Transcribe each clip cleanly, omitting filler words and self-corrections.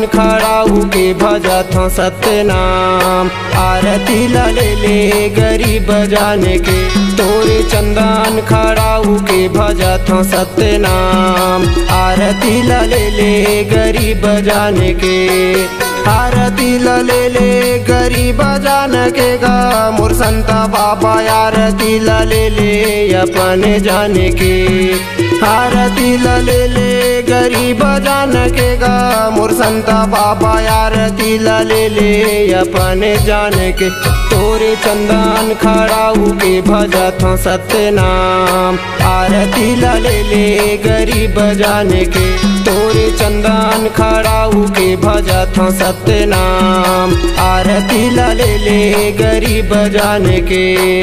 खड़ाऊ के भजत हूँ सत्य नाम। आरती ले गरीब जाने के तोरे चंदन खड़ाऊ के भजत हूँ सत्य नाम। आरती ले गरीब जाने के, आरती ले गरीब जान के गा मोर संता बाबा। आरती ले अपने जाने के, आरती ले गरीब जान के गा मोर संता बाबा। आरती ले अपने जाने के तोरे चंदन खड़ाऊ के भजत हूँ सत्य नाम। आरती ले गरीब जाने के तोरे चंदन खड़ाऊ के भजत हूँ सत्य नाम। आरती ले गरीब जाने के।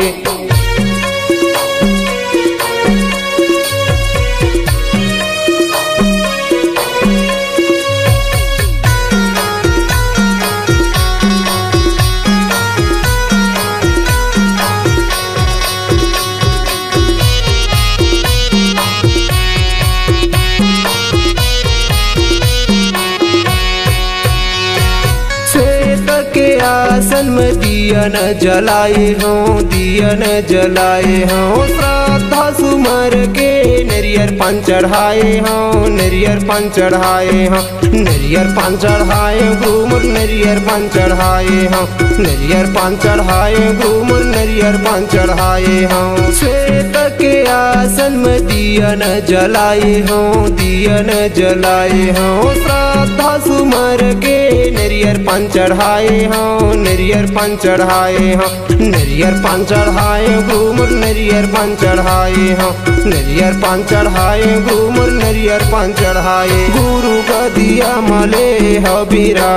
आसन में दिया न जलाए हों, दिया न जलाए हों। श्रद्धा सुमर के नरियर पान चढ़ाए हों, नरियर पान चढ़ाए हों। नरियर पान चढ़ाए घूमर नरियर पान चढ़ाए हों, नरियर पान चढ़ाए घूमर नरियर पान चढ़ाए हों। श्वेत के आसन में दिया न जलाए हों, दिया न जलाए हों। श्रद्धा सुमर के नरियर पान चढ़ाए हों, नरियर पान चढ़ाए हों। नरियर पान चढ़ाए घूमर नरियर पान चढ़ाए हों, नरियर पान चढ़ाए घूमर नरियर पान चढ़ाए। गुरु का दिया मले हो विराज।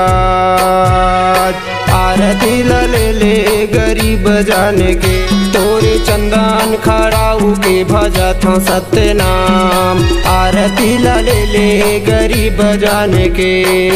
आरती ले गरीब जाने के तोरे चंदन खड़ाऊ के भजत हूँ सत्य नाम। आरती ले गरीब जाने के।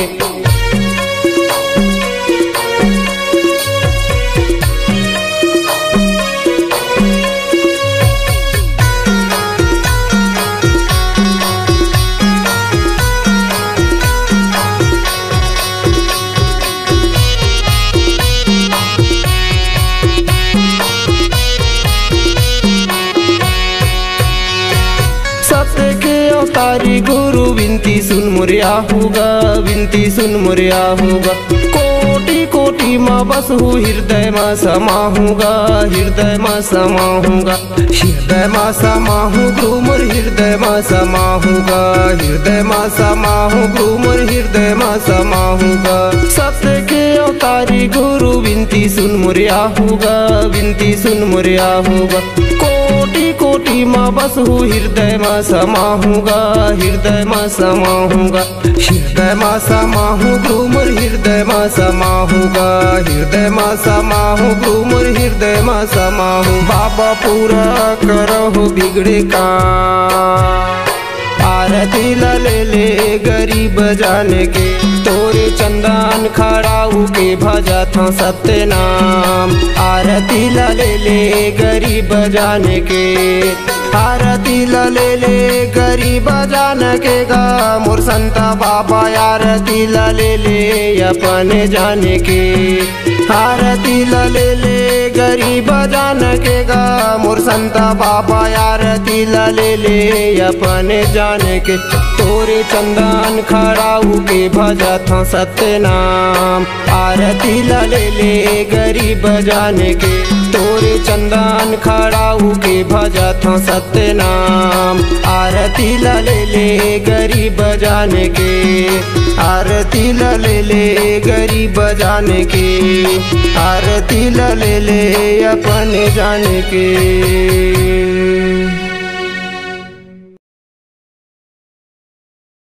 तारी गुरु विनती सुन मुरिया होगा, विनती सुन मुरिया होगा। कोटि कोटि माँ बस हूँ हृदय माँ समा होगा, हृदय माँ समा होगा। हृदय माँ समा हूँ घूमर हृदय माँ समा होगा, हृदय माँ समा हूँ घूमर हृदय माँ समा होगा। सत्य के अवतारी गुरु विनती सुन मुरिया होगा, विनती सुन मुरिया होगा। कोटि कोटि माँ बस हूँ हृदय माँ समा होगा, हृदय माँ समा होगा। हृदय माँ समा हूँ घूमर हृदय माँ समा होगा, हृदय माँ समा हूँ घूमर हृदय माँ समा हूँ। बाबा पूरा करो बिगड़े का। आरती ले गरीब जाने के तोरे चंदन खड़ाऊ के भजत हूँ सत्य नाम। आरती ले गरीब जाने के, आरती ले गरीब जान के गा मोर संता बाबा। आरती ले अपने जाने के, आरती ले गरीब जान के गा मोर संता बाबा। आरती ले अपने जाने के तोरे चंदन खड़ाऊ के भजत हूँ सत्य नाम। आरती ले गरीब जाने के तोरे चंदन खड़ाऊ के भजत हूँ सत्य नाम। आरती ले गरीब जाने के, आरती ले गरीब जाने के, आरती ले अपने जाने के।